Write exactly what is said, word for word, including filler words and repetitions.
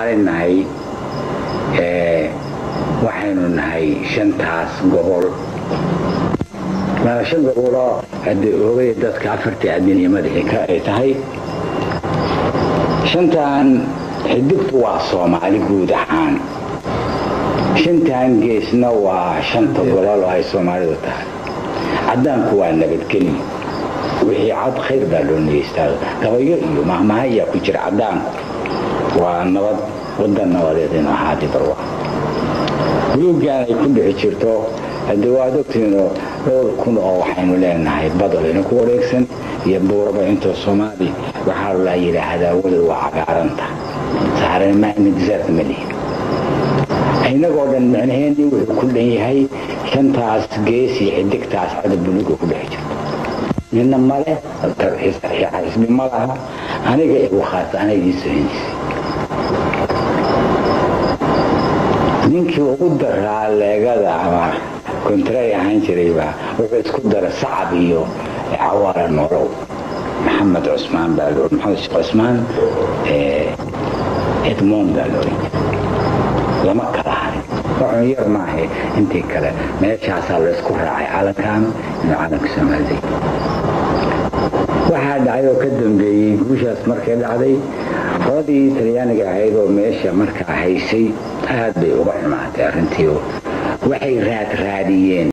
Soomaali nahay ee waxaynu nahay shantaas gobol ma shan gobol hadii oogay dadka afartii adduunyo madaxii ka ay tahay shantaan xidibtu waa Soomaali guud ahaan shantaan geesna waa shanta gobol ay Soomaalidu tahay عدانك وانا بتكلم وهي عاد خير بالو نيستاغ غبير iyo mahmaaya ku jira cadaan waa nabad wadan nabadeedna waxaadi barwa gulugaan ay ku dhici jirto hadii waa doctino dhowr kun oo waxaynu leenahay badalina ku wareegsan iyo buurba inta Soomaali waxa la yiraahdaa wada waa cagaaranta saaran ma in desert mali aynagoo dhan macnaheedii wuxuu ku leeyahay shantaas geesi xidigtaas cad buluuga ku dhex jirto nina male tarxiis xisbi malaha aniga igu khaas aniga isaynis ninkii ugu daraa leegada ama kontraya ahaan jiray baa wuxuu isku daray sacab iyo cawaara noolow maxamed cusmaan baa loo maxamed cusmaan ee edmond baa loo lama kala harin waxaan yar maahay intii kale meeshaas la isku raacay calankan iyo calanka Soomaaliya waxa dhacay oo ka dambeeyay guushaas markay dhacday qoladii Talyaaniga ahayd oo meesha markaa haysay aad bay uga xumaatay arrintii waxay raad raadiyeen